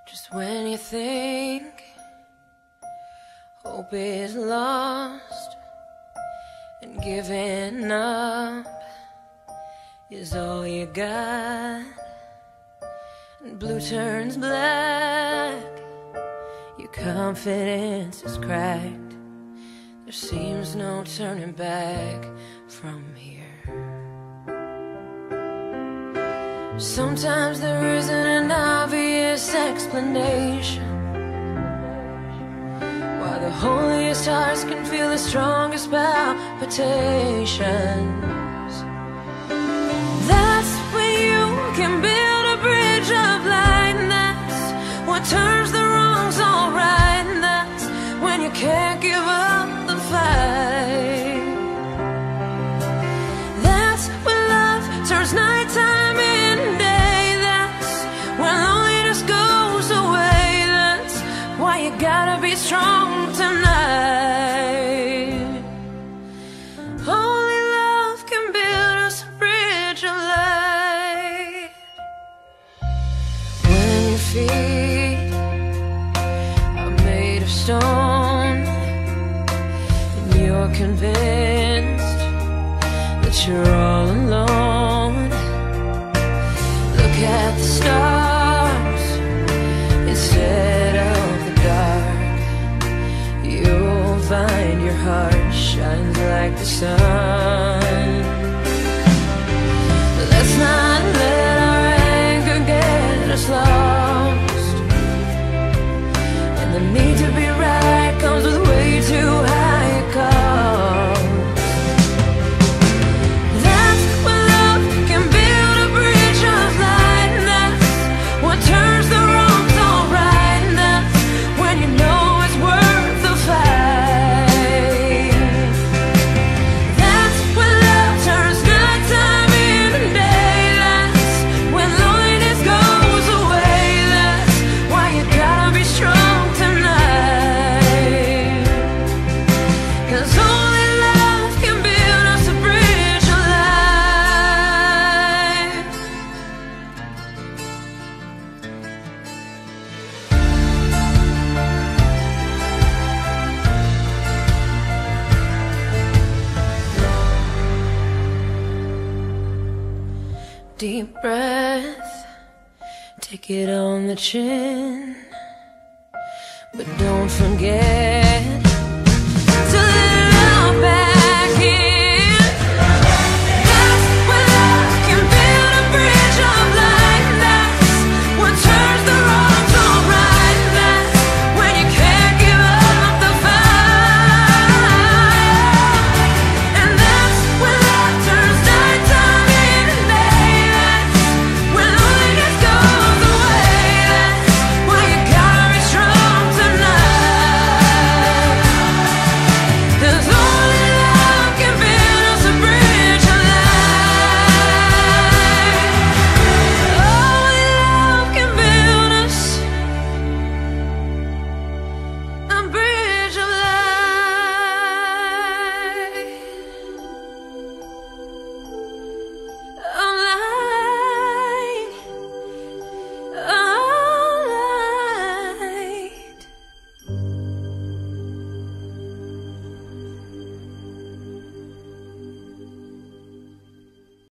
Just when you think hope is lost and giving up is all you got, and blue turns black, your confidence is cracked. There seems no turning back from here. Sometimes there isn't an obvious explanation why the holiest hearts can feel the strongest palpitations. That's when you can build a bridge of light, and that's what turns the wrongs all right, and that's when you can't give up the fight. That's when love turns nighttime into day. That's when loneliness goes away. That's why you gotta be strong tonight. Only love can build us a bridge of light. When your feet are made of stone and you're convinced that you're all alone, look at the stars instead of the dark. You'll find your heart shines like the sun. Let's not let our anger get us lost, and the need to be right comes with way too high a cost. That's when love can build a bridge of light, and that's what turns the wrongs all right, and that's when you know it's worth the fight. That's when love turns nighttime into day. That's when loneliness goes away. That's why you gotta be strong tonight, 'cause only love can build us a bridge of light. Deep breath, take it on the chin, but don't forget